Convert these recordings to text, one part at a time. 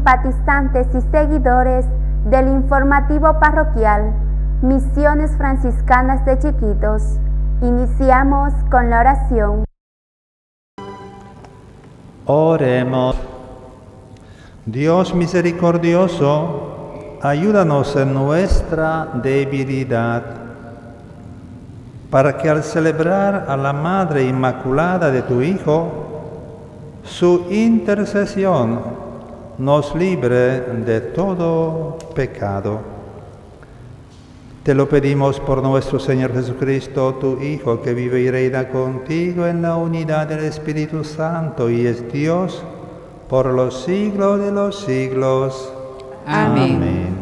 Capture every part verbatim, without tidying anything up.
simpatizantes y seguidores del informativo parroquial Misiones Franciscanas de Chiquitos, iniciamos con la oración. Oremos. Dios misericordioso, ayúdanos en nuestra debilidad, para que al celebrar a la Madre Inmaculada de tu Hijo, su intercesión nos libre de todo pecado. Te lo pedimos por nuestro Señor Jesucristo, tu Hijo, que vive y reina contigo en la unidad del Espíritu Santo y es Dios por los siglos de los siglos. Amén. Amén.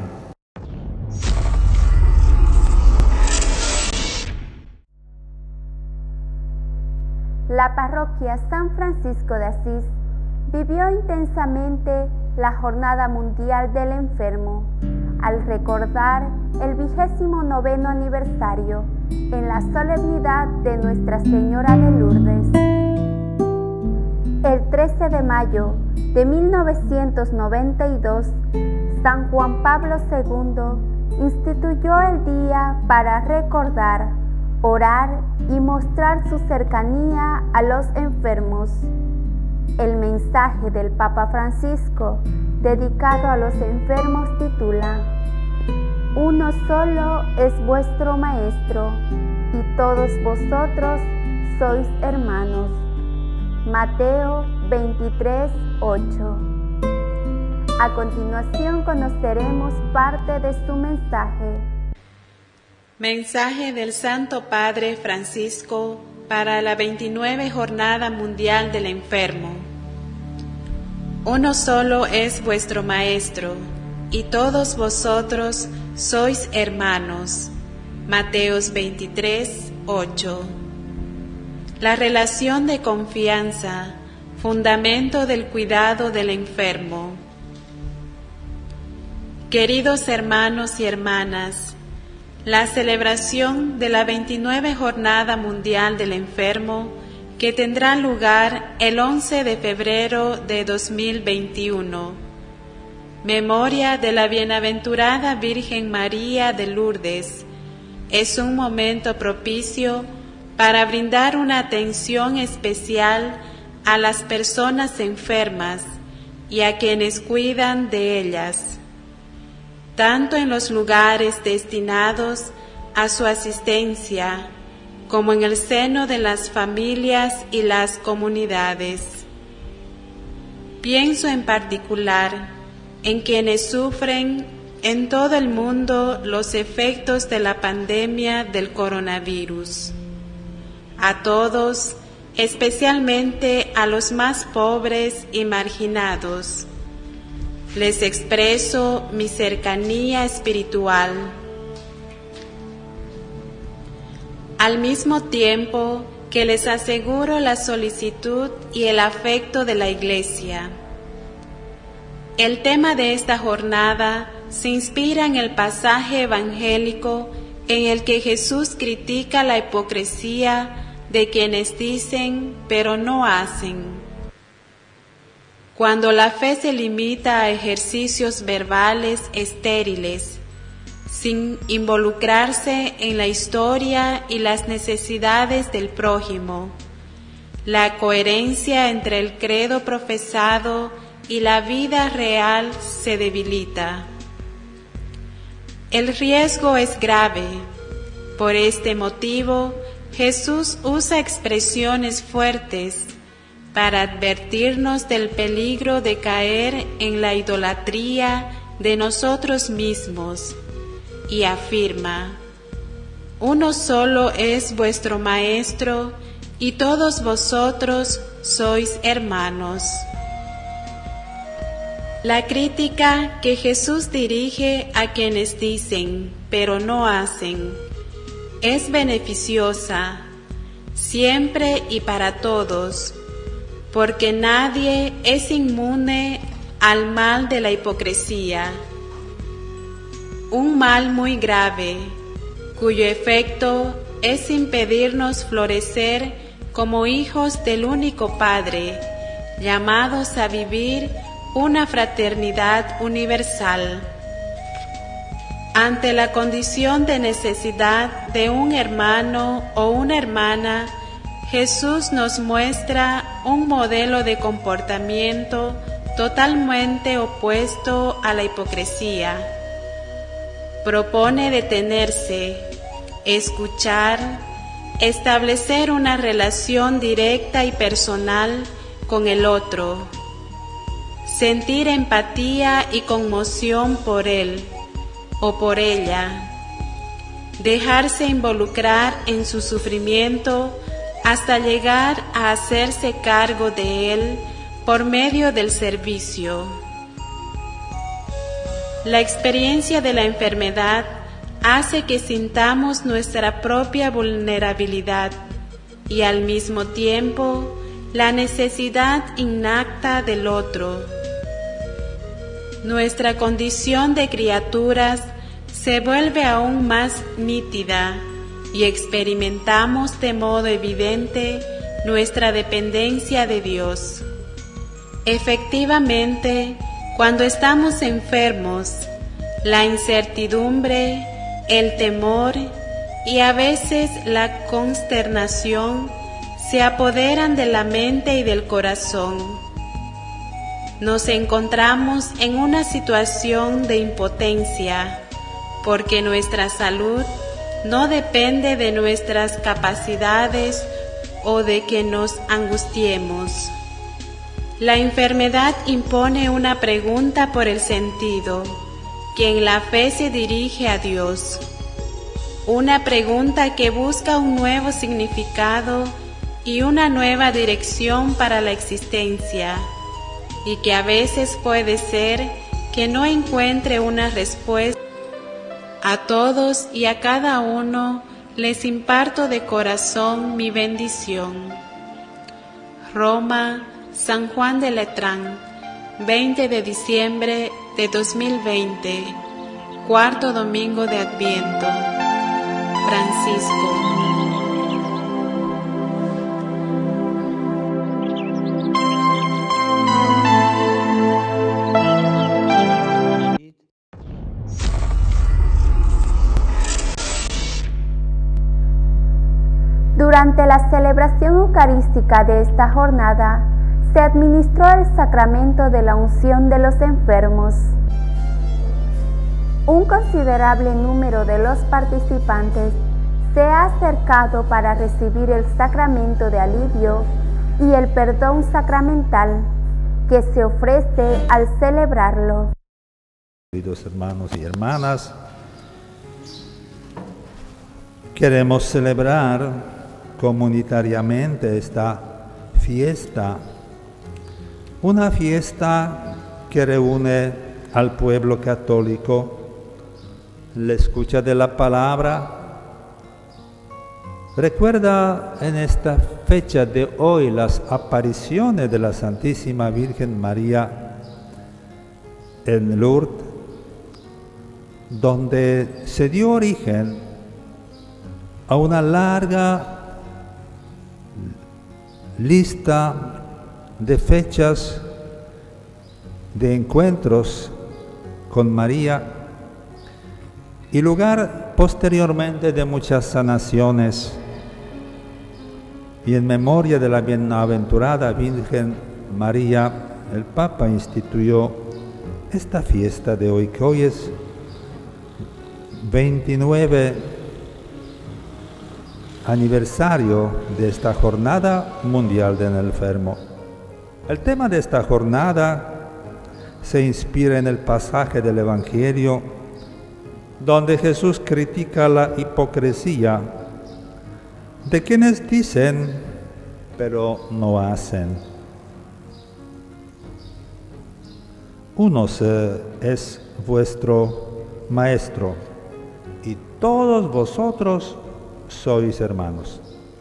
La parroquia San Francisco de Asís vivió intensamente la Jornada Mundial del Enfermo al recordar el vigésimo noveno aniversario en la solemnidad de Nuestra Señora de Lourdes. El trece de mayo de mil novecientos noventa y dos, San Juan Pablo segundo instituyó el día para recordar, orar y mostrar su cercanía a los enfermos. El mensaje del Papa Francisco dedicado a los enfermos titula: Uno solo es vuestro Maestro y todos vosotros sois hermanos. Mateo veintitrés, ocho. A continuación conoceremos parte de su mensaje. Mensaje del Santo Padre Francisco para la veintinueve Jornada Mundial del Enfermo. Uno solo es vuestro Maestro, y todos vosotros sois hermanos. Mateos veintitrés, ocho. La relación de confianza, fundamento del cuidado del enfermo. Queridos hermanos y hermanas, la celebración de la veintinueve Jornada Mundial del Enfermo, que tendrá lugar el once de febrero de dos mil veintiuno, memoria de la Bienaventurada Virgen María de Lourdes, es un momento propicio para brindar una atención especial a las personas enfermas y a quienes cuidan de ellas, tanto en los lugares destinados a su asistencia, como en el seno de las familias y las comunidades. Pienso en particular en quienes sufren en todo el mundo los efectos de la pandemia del coronavirus. A todos, especialmente a los más pobres y marginados, les expreso mi cercanía espiritual. Al mismo tiempo que les aseguro la solicitud y el afecto de la Iglesia. El tema de esta jornada se inspira en el pasaje evangélico en el que Jesús critica la hipocresía de quienes dicen pero no hacen. Cuando la fe se limita a ejercicios verbales estériles, sin involucrarse en la historia y las necesidades del prójimo, la coherencia entre el credo profesado y la vida real se debilita. El riesgo es grave. Por este motivo, Jesús usa expresiones fuertes para advertirnos del peligro de caer en la idolatría de nosotros mismos, y afirma: uno solo es vuestro Maestro, y todos vosotros sois hermanos. La crítica que Jesús dirige a quienes dicen, pero no hacen, es beneficiosa, siempre y para todos, porque nadie es inmune al mal de la hipocresía, un mal muy grave, cuyo efecto es impedirnos florecer como hijos del único Padre, llamados a vivir una fraternidad universal. Ante la condición de necesidad de un hermano o una hermana, Jesús nos muestra un modelo de comportamiento totalmente opuesto a la hipocresía. Propone detenerse, escuchar, establecer una relación directa y personal con el otro, sentir empatía y conmoción por él o por ella, dejarse involucrar en su sufrimiento hasta llegar a hacerse cargo de él por medio del servicio. La experiencia de la enfermedad hace que sintamos nuestra propia vulnerabilidad y al mismo tiempo la necesidad innata del otro. Nuestra condición de criaturas se vuelve aún más nítida y experimentamos de modo evidente nuestra dependencia de Dios. Efectivamente, cuando estamos enfermos, la incertidumbre, el temor y a veces la consternación se apoderan de la mente y del corazón. Nos encontramos en una situación de impotencia, porque nuestra salud no depende de nuestras capacidades o de que nos angustiemos. La enfermedad impone una pregunta por el sentido, que en la fe se dirige a Dios. Una pregunta que busca un nuevo significado y una nueva dirección para la existencia, y que a veces puede ser que no encuentre una respuesta. A todos y a cada uno les imparto de corazón mi bendición. Roma, San Juan de Letrán, veinte de diciembre de dos mil veinte, cuarto domingo de Adviento. Francisco. Durante la celebración eucarística de esta jornada, se administró el sacramento de la unción de los enfermos. Un considerable número de los participantes se ha acercado para recibir el sacramento de alivio y el perdón sacramental que se ofrece al celebrarlo. Queridos hermanos y hermanas, queremos celebrar comunitariamente esta fiesta, una fiesta que reúne al pueblo católico, la escucha de la palabra. Recuerda en esta fecha de hoy las apariciones de la Santísima Virgen María en Lourdes, donde se dio origen a una larga lista de fechas de encuentros con María y lugar posteriormente de muchas sanaciones. Y en memoria de la bienaventurada Virgen María, el Papa instituyó esta fiesta de hoy, que hoy es veintinueve aniversario de esta Jornada Mundial del Enfermo. El tema de esta jornada se inspira en el pasaje del Evangelio donde Jesús critica la hipocresía de quienes dicen pero no hacen. Uno es vuestro maestro y todos vosotros sois hermanos.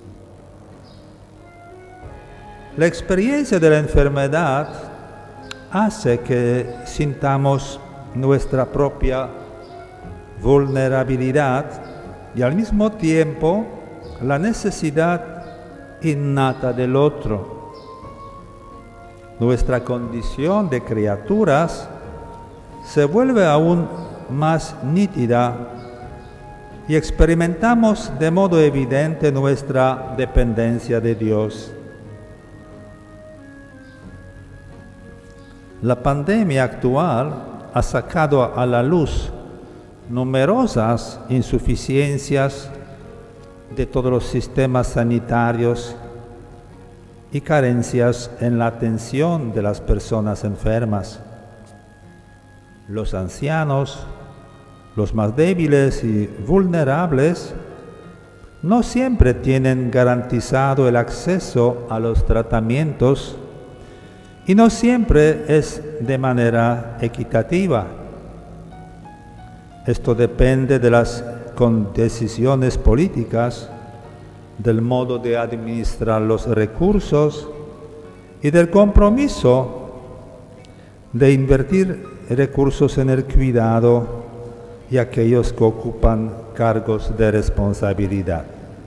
La experiencia de la enfermedad hace que sintamos nuestra propia vulnerabilidad y al mismo tiempo la necesidad innata del otro. nuestra condición de criaturas se vuelve aún más nítida y experimentamos de modo evidente nuestra dependencia de Dios. La pandemia actual ha sacado a la luz numerosas insuficiencias de todos los sistemas sanitarios y carencias en la atención de las personas enfermas. Los ancianos, los más débiles y vulnerables, no siempre tienen garantizado el acceso a los tratamientos y no siempre es de manera equitativa. Esto depende de las decisiones políticas, del modo de administrar los recursos y del compromiso de invertir recursos en el cuidado y aquellos que ocupan cargos de responsabilidad.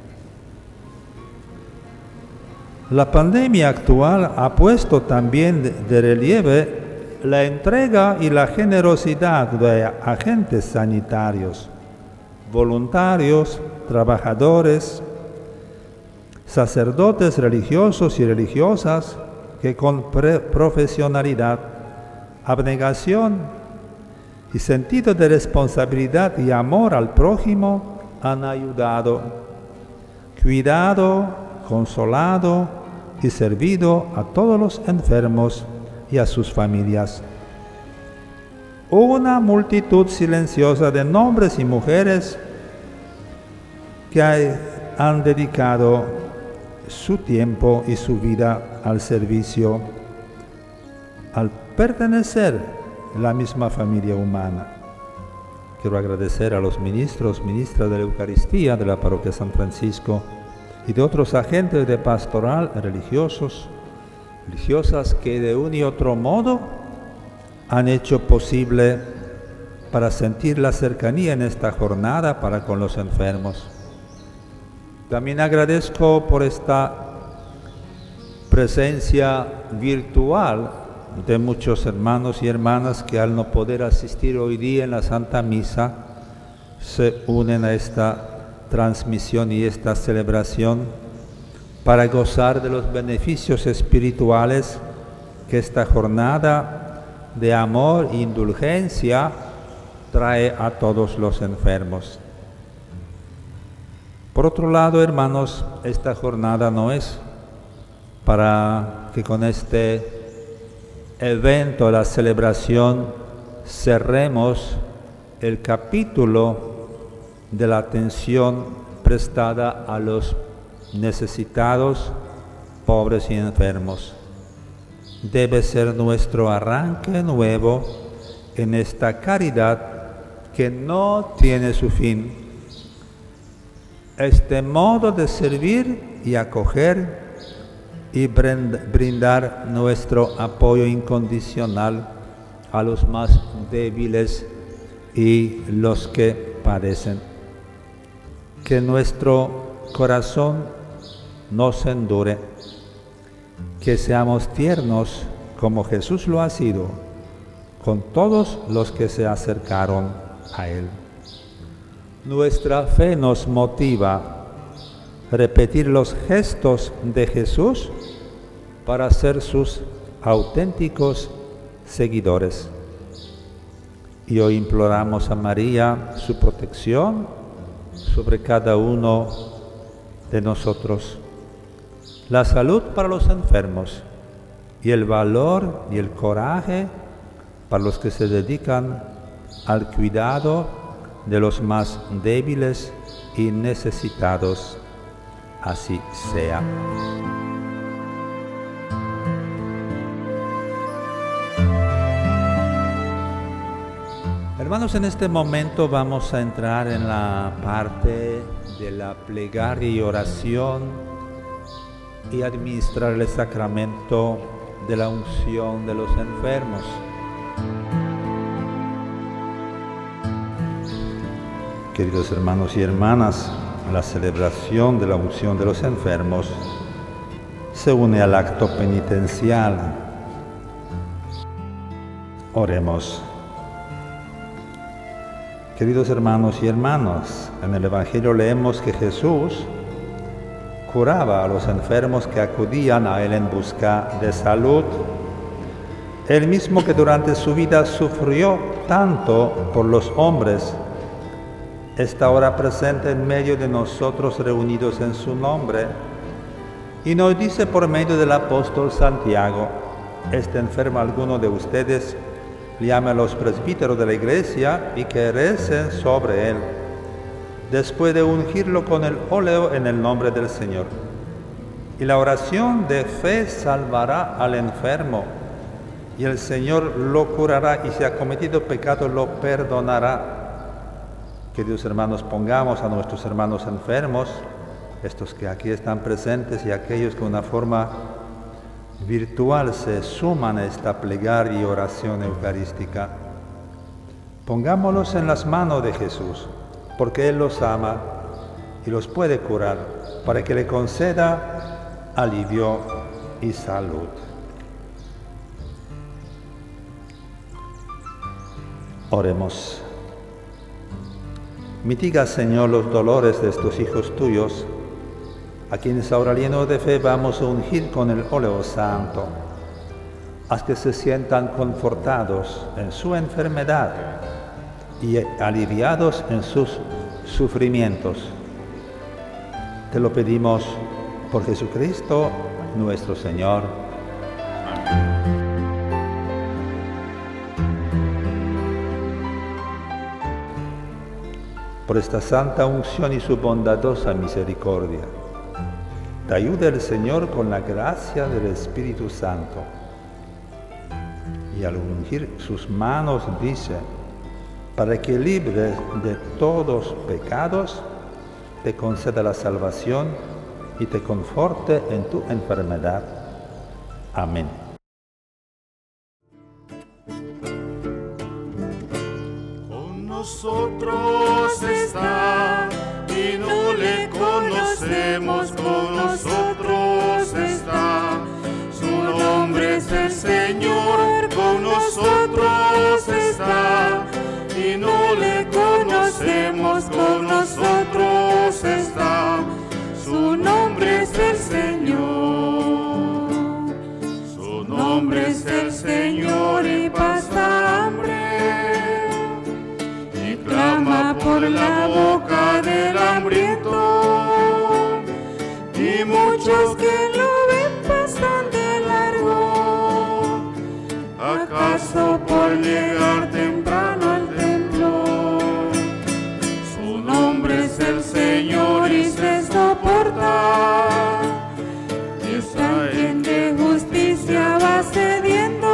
La pandemia actual ha puesto también de relieve la entrega y la generosidad de agentes sanitarios, voluntarios, trabajadores, sacerdotes religiosos y religiosas que con profesionalidad, abnegación y sentido de responsabilidad y amor al prójimo han ayudado, cuidado, consolado y servido a todos los enfermos y a sus familias. Una multitud silenciosa de hombres y mujeres que han dedicado su tiempo y su vida al servicio, al pertenecer a la misma familia humana. Quiero agradecer a los ministros, ministras de la Eucaristía de la Parroquia San Francisco y de otros agentes de pastoral religiosos, religiosas que de un y otro modo han hecho posible para sentir la cercanía en esta jornada para con los enfermos. También agradezco por esta presencia virtual de muchos hermanos y hermanas que al no poder asistir hoy día en la Santa Misa se unen a esta transmisión y esta celebración para gozar de los beneficios espirituales que esta jornada de amor e indulgencia trae a todos los enfermos. Por otro lado, hermanos, esta jornada no es para que con este evento, la celebración, cerremos el capítulo de la atención prestada a los necesitados, pobres y enfermos. Debe ser nuestro arranque nuevo en esta caridad que no tiene su fin. Este modo de servir y acoger y brindar nuestro apoyo incondicional a los más débiles y los que padecen. Que nuestro corazón no se endure, que seamos tiernos como Jesús lo ha sido con todos los que se acercaron a Él. Nuestra fe nos motiva a repetir los gestos de Jesús para ser sus auténticos seguidores. Y hoy imploramos a María su protección sobre cada uno de nosotros, la salud para los enfermos y el valor y el coraje para los que se dedican al cuidado de los más débiles y necesitados. Así sea. Hermanos, en este momento vamos a entrar en la parte de la plegaria y oración y administrar el sacramento de la unción de los enfermos. Queridos hermanos y hermanas, la celebración de la unción de los enfermos se une al acto penitencial Oremos. Queridos hermanos y hermanas, en el Evangelio leemos que Jesús curaba a los enfermos que acudían a Él en busca de salud. Él mismo que durante su vida sufrió tanto por los hombres, está ahora presente en medio de nosotros reunidos en su nombre y nos dice por medio del apóstol Santiago: ¿Está enfermo alguno de ustedes? Llame a los presbíteros de la iglesia y que recen sobre él, después de ungirlo con el óleo en el nombre del Señor. Y la oración de fe salvará al enfermo, y el Señor lo curará, y si ha cometido pecado lo perdonará. Queridos hermanos, pongamos a nuestros hermanos enfermos, estos que aquí están presentes y aquellos que de una forma virtual se suman a esta plegaria y oración eucarística. Pongámoslos en las manos de Jesús, porque Él los ama y los puede curar, para que le conceda alivio y salud. Oremos. Mitiga, Señor, los dolores de estos hijos tuyos, a quienes ahora llenos de fe vamos a ungir con el óleo santo. Haz que se sientan confortados en su enfermedad y aliviados en sus sufrimientos. Te lo pedimos por Jesucristo nuestro Señor. Amén. Por esta santa unción y su bondadosa misericordia, te ayuda el Señor con la gracia del Espíritu Santo. Y al ungir sus manos dice: para que libre de todos pecados, te conceda la salvación y te conforte en tu enfermedad. Amén. Con nosotros está y no le conocemos, con nosotros está. Su nombre es el Señor, con nosotros está. Y no le conocemos, con nosotros está. Su nombre es el Señor. Su nombre es el Señor y pasa hambre. Y clama por la boca del hambriento. Y muchos que lo ven pasan de largo. ¿Acaso por llegar temprano al templo? Su nombre es el Señor y se soporta. Es alguien de justicia va cediendo.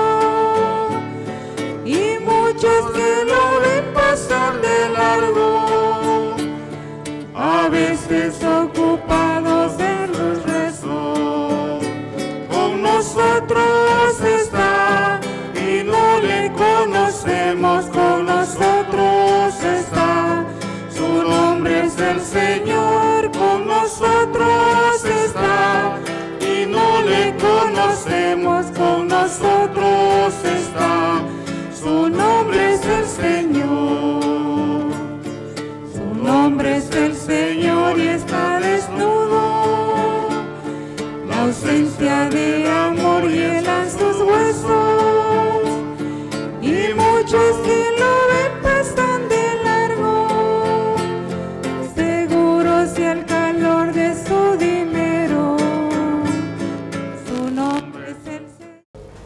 Y muchos que lo ven pasan de largo. A veces ocupados en los rezos. Con nosotros está y no le conocemos, con nosotros está. Su nombre es el Señor, con nosotros está. Y no le conocemos, con nosotros está. Su nombre es el Señor. Su nombre es el Señor y está desnudo. La ausencia de amor hiela sus huesos. Y muchos que lo ven pasan de largo, seguros y el calor de su dinero. Su nombre es el Señor.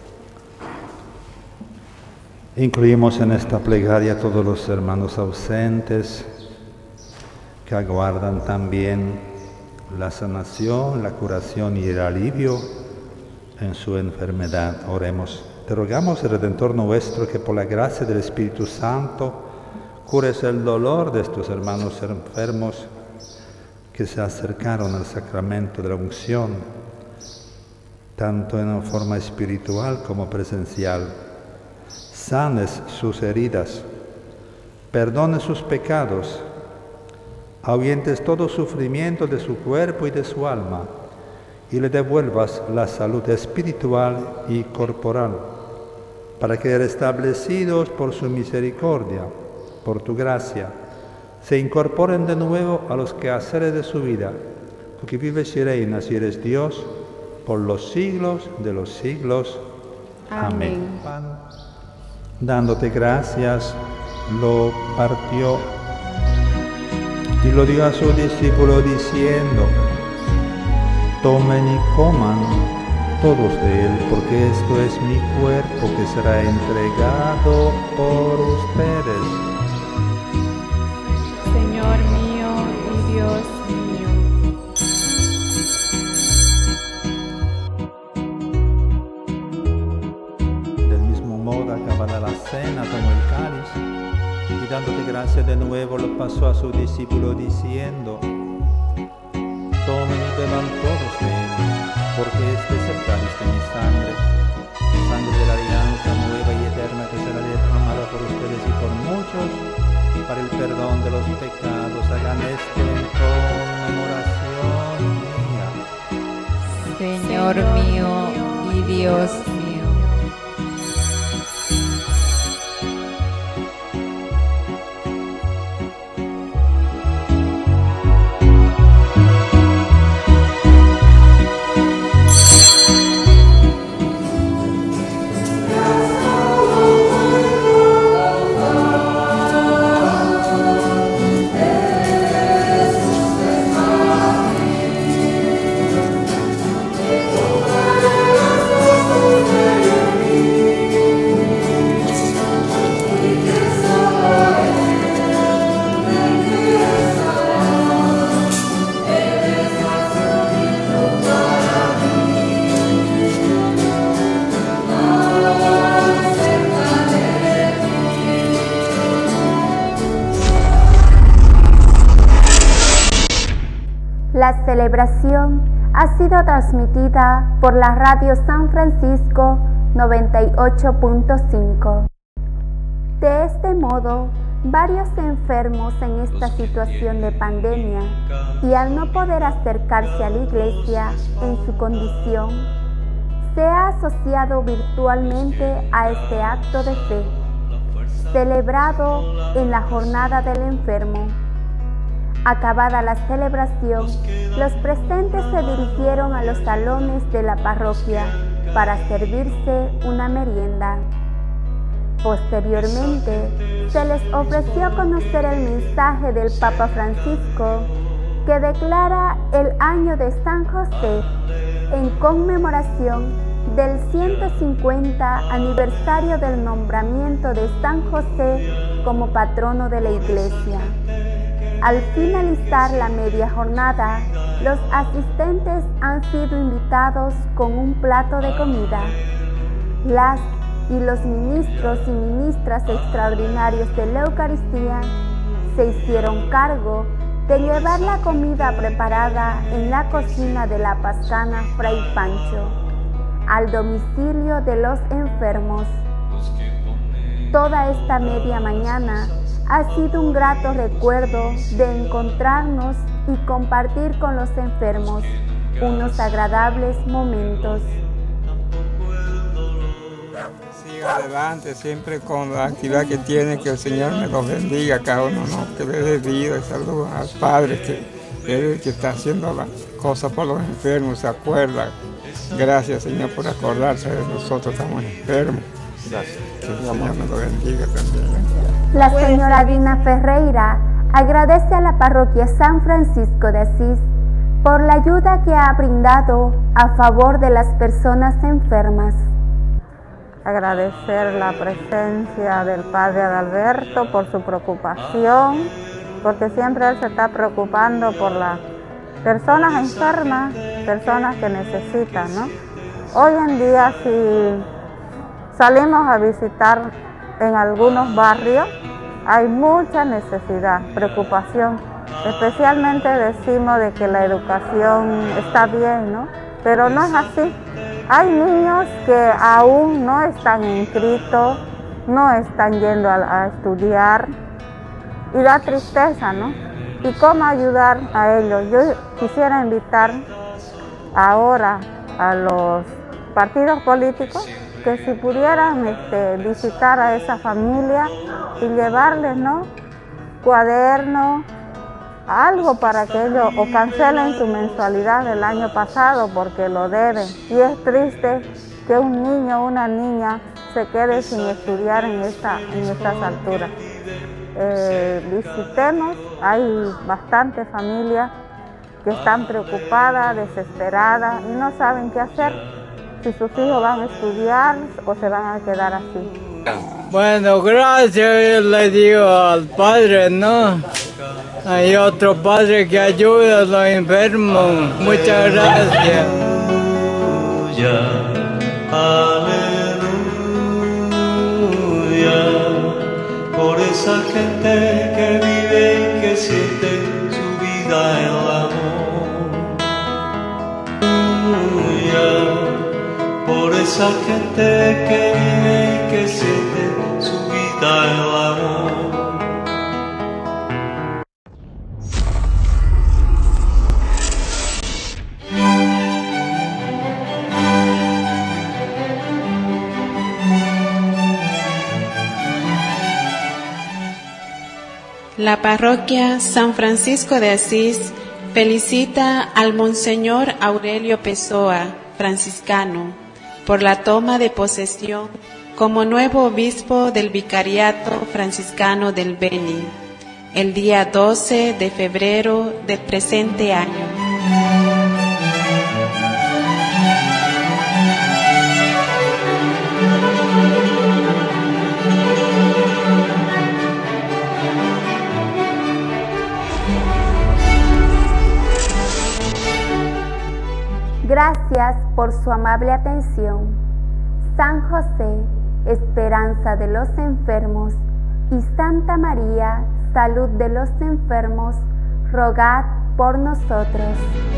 Incluimos en esta plegaria a todos los hermanos ausentes que aguardan también la sanación, la curación y el alivio en su enfermedad. Oremos. Te rogamos, Redentor nuestro, que por la gracia del Espíritu Santo cures el dolor de estos hermanos enfermos que se acercaron al sacramento de la unción, tanto en forma espiritual como presencial. Sanes sus heridas, perdone sus pecados, ahuyentes todo sufrimiento de su cuerpo y de su alma, y le devuelvas la salud espiritual y corporal. para que, restablecidos por su misericordia, por tu gracia, se incorporen de nuevo a los quehaceres de su vida, tú que vives y reinas y eres Dios por los siglos de los siglos. Amén. Amén. Dándote gracias, lo partió y lo dio a su discípulo diciendo: tomen y coman todos de él, porque esto es mi cuerpo que será entregado por ustedes. Señor mío y Dios mío. Del mismo modo, acabada la cena, tomó el cáliz y dándote gracias de nuevo lo pasó a su discípulo diciendo: tomen y beban todos de él, porque este es el cáliz de mi sangre, sangre de la alianza nueva y eterna que será derramada por ustedes y por muchos para el perdón de los pecados. Hagan esto en conmemoración mía. Señor mío y Dios mío. La celebración ha sido transmitida por la Radio San Francisco noventa y ocho punto cinco. De este modo, varios enfermos en esta situación de pandemia y al no poder acercarse a la iglesia en su condición, se ha asociado virtualmente a este acto de fe, celebrado en la jornada del enfermo. Acabada la celebración, los presentes se dirigieron a los salones de la parroquia para servirse una merienda. Posteriormente, se les ofreció conocer el mensaje del Papa Francisco que declara el año de San José en conmemoración del ciento cincuenta aniversario del nombramiento de San José como patrono de la Iglesia. Al finalizar la media jornada, los asistentes han sido invitados con un plato de comida. Las y los ministros y ministras extraordinarios de la Eucaristía se hicieron cargo de llevar la comida preparada en la cocina de la Pascana Fray Pancho al domicilio de los enfermos. Toda esta media mañana ha sido un grato recuerdo de encontrarnos y compartir con los enfermos unos agradables momentos. Siga adelante siempre con la actividad que tiene, que el Señor me los bendiga a cada uno, ¿no? Que le dé vida y salud al Padre, que Él que está haciendo las cosas por los enfermos, se acuerda. Gracias, Señor, por acordarse de nosotros, estamos enfermos. Gracias. Que el Señor me lo bendiga también. La señora Dina Ferreira agradece a la parroquia San Francisco de Asís por la ayuda que ha brindado a favor de las personas enfermas. Agradecer la presencia del Padre Adalberto por su preocupación, porque siempre él se está preocupando por las personas enfermas, personas que necesitan, ¿no? Hoy en día, si salimos a visitar en algunos barrios, hay mucha necesidad, preocupación. Especialmente decimos de que la educación está bien, ¿no? Pero no es así. Hay niños que aún no están inscritos, no están yendo a, a estudiar y da tristeza, ¿no? ¿Y cómo ayudar a ellos? Yo quisiera invitar ahora a los partidos políticos que si pudieran este, visitar a esa familia y llevarles, ¿no?, cuadernos, algo para que ellos o cancelen su mensualidad del año pasado porque lo deben. Y es triste que un niño o una niña se quede sin estudiar en, esta, en estas alturas. Eh, visitemos, hay bastantes familias que están preocupadas, desesperadas y no saben qué hacer, si sus hijos van a estudiar o se van a quedar así. Bueno, gracias le digo al Padre, ¿no? Hay otro Padre que ayuda a los enfermos. Muchas gracias. Aleluya, por esa gente que vive y que siente su vida en el amor. Aleluya, por esa gente que vive y que siente su vida en el amor. La parroquia San Francisco de Asís felicita al Monseñor Aurelio Pessoa, franciscano, por la toma de posesión como nuevo obispo del Vicariato Franciscano del Beni, el día doce de febrero del presente año. Gracias por su amable atención. San José, esperanza de los enfermos, y Santa María, salud de los enfermos, rogad por nosotros.